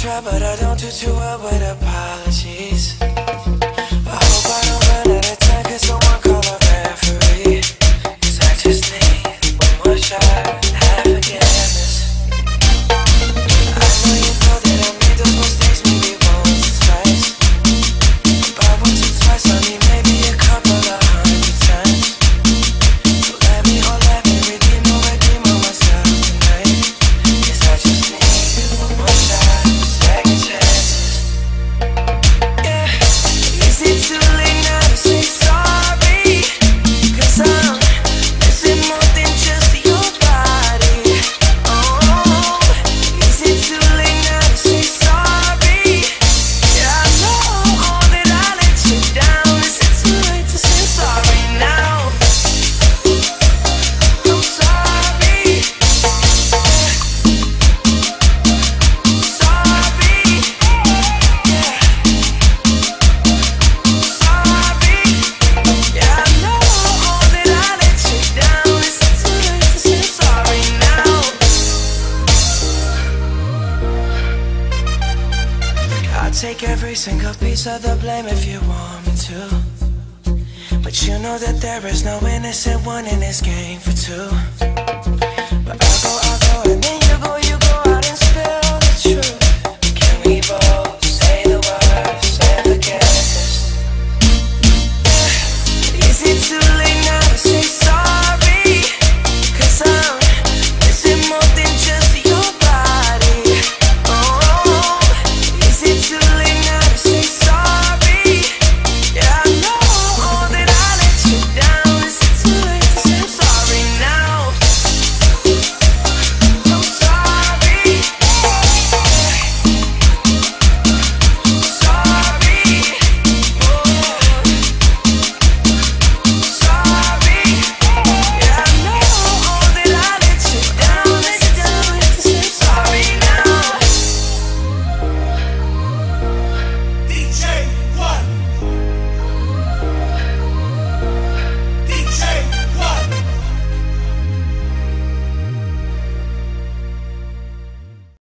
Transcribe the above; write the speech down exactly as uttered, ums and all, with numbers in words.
try, but I don't do too well with apologies. I hope I don't run out of time, can someone call a referee? Cause I just need one more shot, have forgiveness. I know you know that I made those mistakes maybe once or twice, but once or twice I mean maybe a couple of hundred times. So let me, oh let me redeem, oh redeem on myself tonight. Cause I just need one more shot, second chances. Yeah, is it too late now to say sorry? Cause I'm missing more than just your body. Oh, is it too late now to say sorry? Yeah, I know that I let you down. Is it too late to say sorry now? I'm sorry. Sorry. Yeah. Sorry. Yeah, I know that I let you down. Is it too late to say sorry now? I'll take every single piece of the blame if you want me to, but you know that there is no innocent one in this game for two.